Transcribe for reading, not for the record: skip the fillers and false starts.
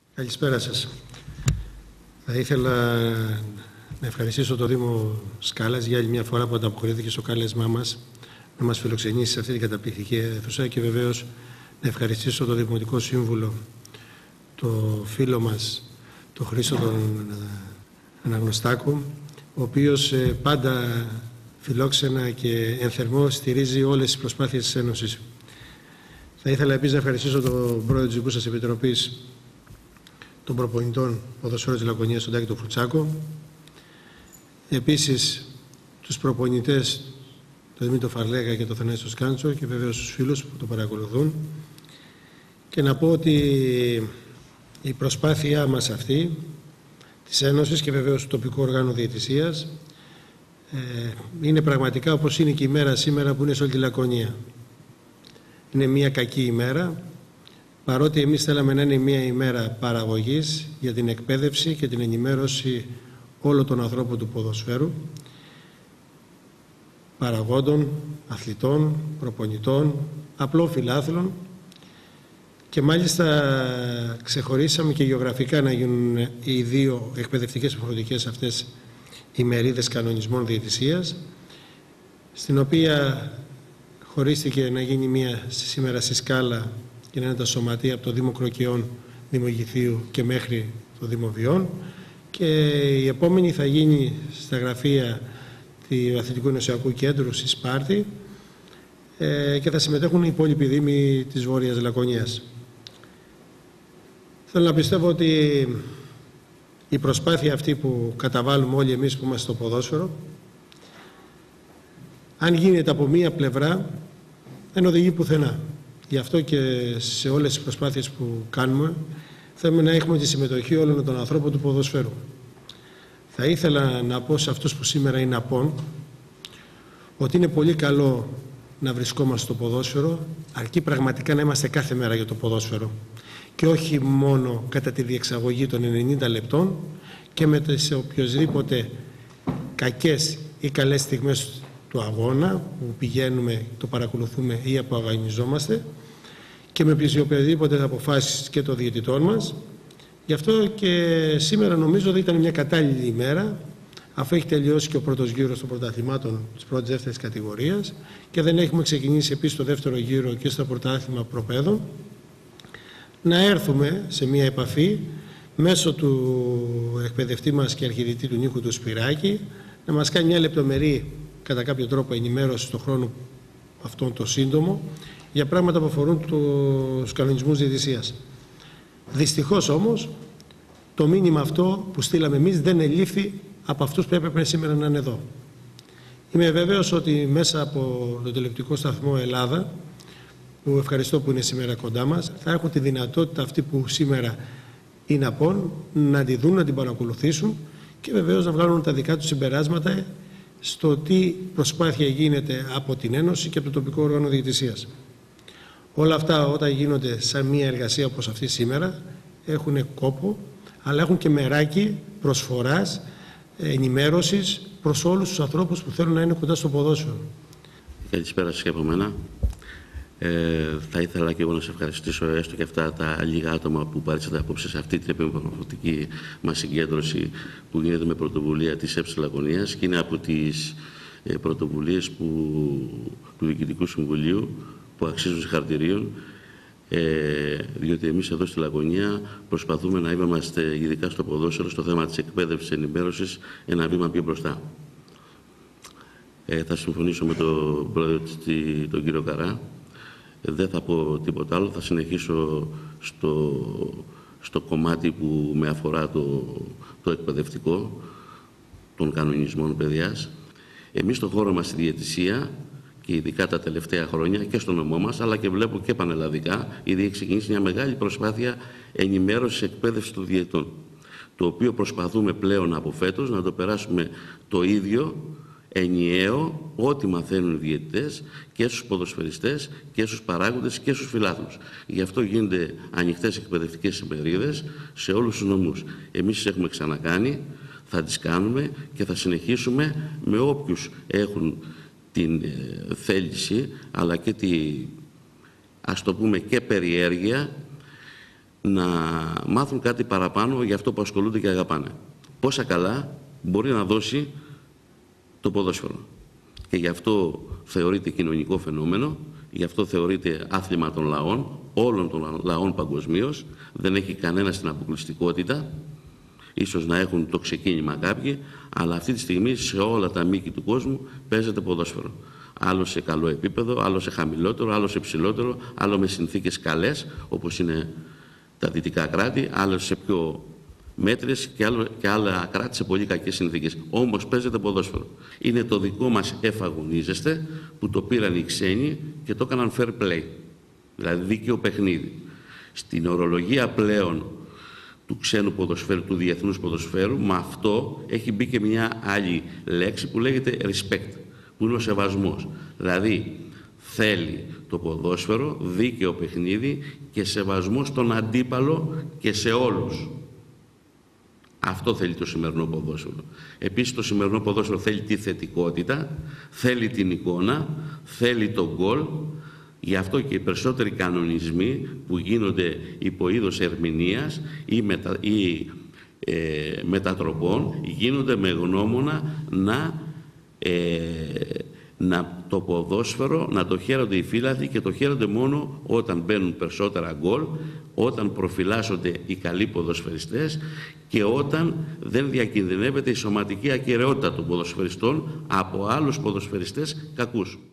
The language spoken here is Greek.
Καλησπέρα σας. Θα ήθελα να ευχαριστήσω το Δήμο Σκάλας για άλλη μια φορά που ανταποκρίθηκε στο κάλεσμά μας να μας φιλοξενήσει σε αυτή την καταπληκτική αίθουσα και βεβαίως να ευχαριστήσω το Δημοτικό Σύμβουλο, το φίλο μας, τον Χρήστο τον Αναγνωστάκο, ο οποίος πάντα φιλόξενα και ενθερμό στηρίζει όλες τις προσπάθειες της Ένωσης. Θα ήθελα επίσης να ευχαριστήσω τον πρόεδρο της Δικούσας Επιτροπής των Προπονητών Ποδοσφαίρου της Λακωνίας, τον Τάκη τον Φρουτσάκο. Επίσης τους προπονητές, τον Δημήτρη Φαρλέγα και τον Θανάση Σκάντσο, και βεβαίως τους φίλους που το παρακολουθούν. Και να πω ότι η προσπάθειά μας αυτή της Ένωσης και βεβαίως του τοπικού οργάνου διαιτησίας είναι πραγματικά όπως είναι και η μέρα σήμερα που είναι σε όλη τη Λακωνία. Είναι μια κακή ημέρα, παρότι εμείς θέλαμε να είναι μια ημέρα παραγωγής για την εκπαίδευση και την ενημέρωση όλων των ανθρώπων του ποδοσφαίρου, παραγόντων, αθλητών, προπονητών, απλών φιλάθλων, και μάλιστα ξεχωρίσαμε και γεωγραφικά να γίνουν οι δύο εκπαιδευτικές υποχρεωτικές αυτές ημερίδες κανονισμών διαιτησίας, στην οποία χωρίστηκε να γίνει μία σήμερα στη Σκάλα και να είναι τα σωματεία από το Δήμο Κροκιών, Δήμο Γηθίου και μέχρι το Δήμο Βιών, και η επόμενη θα γίνει στα γραφεία του Αθλητικού Ενωσιακού Κέντρου στη Σπάρτη και θα συμμετέχουν οι υπόλοιποι δήμοι της Βόρειας Λακωνίας. Θέλω να πιστεύω ότι η προσπάθεια αυτή που καταβάλουμε όλοι εμείς που είμαστε στο ποδόσφαιρο, αν γίνεται από μία πλευρά, δεν οδηγεί πουθενά. Γι' αυτό και σε όλες τις προσπάθειες που κάνουμε θέλουμε να έχουμε τη συμμετοχή όλων των ανθρώπων του ποδοσφαίρου. Θα ήθελα να πω σε αυτούς που σήμερα είναι απόν ότι είναι πολύ καλό να βρισκόμαστε στο ποδόσφαιρο, αρκεί πραγματικά να είμαστε κάθε μέρα για το ποδόσφαιρο και όχι μόνο κατά τη διεξαγωγή των 90 λεπτών και με τις οποιοσδήποτε κακές ή καλές στιγμές του αγώνα που πηγαίνουμε, το παρακολουθούμε ή αποαγωνιζόμαστε, και με οποιοδήποτε αποφάσεις και των διαιτητών μας. Γι' αυτό και σήμερα νομίζω ότι ήταν μια κατάλληλη ημέρα, αφού έχει τελειώσει και ο πρώτος γύρος των πρωταθλημάτων της πρώτης δεύτερης κατηγορίας και δεν έχουμε ξεκινήσει επίσης το δεύτερο γύρο και στο πρωτάθλημα προπαίδων, να έρθουμε σε μια επαφή μέσω του εκπαιδευτή μας και αρχιδιετή του Νίκου του Σπυράκη, να μας κάνει μια λεπτομερή κατά κάποιο τρόπο ενημέρωση στον χρόνο αυτόν το σύντομο για πράγματα που αφορούν τους κανονισμούς διαιτησίας. Δυστυχώς όμως το μήνυμα αυτό που στείλαμε εμείς δεν ελήφθη από αυτούς που έπρεπε σήμερα να είναι εδώ. Είμαι βέβαιος ότι μέσα από το τηλεοπτικό σταθμό Ελλάδα, που ευχαριστώ που είναι σήμερα κοντά μας, θα έχουν τη δυνατότητα αυτοί που σήμερα είναι απόν να τη δουν, να την παρακολουθήσουν και βεβαίως να βγάλουν τα δικά τους συμπεράσματα στο τι προσπάθεια γίνεται από την Ένωση και από το τοπικό όργανο διαιτησίας. Όλα αυτά όταν γίνονται σαν μια εργασία όπως αυτή σήμερα έχουν κόπο, αλλά έχουν και μεράκι προσφοράς, ενημέρωσης προς όλους τους ανθρώπους που θέλουν να είναι κοντά στο ποδόσφαιρο. Καλησπέρα σας και από μένα. Θα ήθελα και εγώ να σε ευχαριστήσω έστω και αυτά τα λίγα άτομα που πάρετε απόψε σε αυτή την επιμορφωτική μας συγκέντρωση που γίνεται με πρωτοβουλία της ΕΠΣ Λακωνίας και είναι από τις πρωτοβουλίες του Διοικητικού Συμβουλίου που αξίζουν συγχαρητηρίων, διότι εμείς εδώ στη Λακωνία προσπαθούμε να είμαστε ειδικά στο ποδόσφαιρο, στο θέμα της εκπαίδευσης, ενημέρωσης, ένα βήμα πιο μπροστά. Θα συμφωνήσω με τον πρόεδρο, τον κύριο Καρά. Δεν θα πω τίποτα άλλο, θα συνεχίσω στο κομμάτι που με αφορά το εκπαιδευτικό των κανονισμών παιδιάς. Εμείς στον χώρο μας στη διαιτησία και ειδικά τα τελευταία χρόνια και στο νομό μας, αλλά και βλέπω και πανελλαδικά, ήδη έχει ξεκινήσει μια μεγάλη προσπάθεια ενημέρωσης εκπαίδευσης των διαιτητών, το οποίο προσπαθούμε πλέον από φέτος να το περάσουμε το ίδιο ενιαίο ό,τι μαθαίνουν οι διαιτητές και στους ποδοσφαιριστές και στους παράγοντες και στους φιλάθλους. Γι' αυτό γίνονται ανοιχτές εκπαιδευτικές ημερίδες σε όλους τους νομούς. Εμείς τις έχουμε ξανακάνει, θα τις κάνουμε και θα συνεχίσουμε με όποιους έχουν την θέληση αλλά και ας το πούμε και περιέργεια να μάθουν κάτι παραπάνω για αυτό που ασχολούνται και αγαπάνε. Πόσα καλά μπορεί να δώσει το ποδόσφαιρο. Και γι' αυτό θεωρείται κοινωνικό φαινόμενο, γι' αυτό θεωρείται άθλημα των λαών, όλων των λαών παγκοσμίως. Δεν έχει κανένα στην αποκλειστικότητα. Ίσως να έχουν το ξεκίνημα κάποιοι, αλλά αυτή τη στιγμή σε όλα τα μήκη του κόσμου παίζεται ποδόσφαιρο. Άλλο σε καλό επίπεδο, άλλο σε χαμηλότερο, άλλο σε ψηλότερο, άλλο με συνθήκες καλές, όπως είναι τα δυτικά κράτη, άλλο σε πιο μέτρες και άλλα κράτη σε πολύ κακές συνθήκες. Όμως παίζεται ποδόσφαιρο. Είναι το δικό μας εφαγωνίζεστε που το πήραν οι ξένοι και το έκαναν fair play, δηλαδή δίκαιο παιχνίδι. Στην ορολογία πλέον του ξένου ποδοσφαίρου, του διεθνούς ποδοσφαίρου, με αυτό έχει μπει και μια άλλη λέξη που λέγεται respect, που είναι ο σεβασμός. Δηλαδή θέλει το ποδόσφαιρο δίκαιο παιχνίδι και σεβασμό στον αντίπαλο και σε όλους. Αυτό θέλει το σημερινό ποδόσφαιρο. Επίσης το σημερινό ποδόσφαιρο θέλει τη θετικότητα, θέλει την εικόνα, θέλει τον γκολ. Γι' αυτό και οι περισσότεροι κανονισμοί που γίνονται υπό είδος ερμηνείας ή μετατροπών γίνονται με γνώμονα το ποδόσφαιρο να το χαίρονται οι φίλαθλοι, και το χαίρονται μόνο όταν μπαίνουν περισσότερα γκολ, όταν προφυλάσσονται οι καλοί ποδοσφαιριστές και όταν δεν διακινδυνεύεται η σωματική ακεραιότητα των ποδοσφαιριστών από άλλους ποδοσφαιριστές κακούς.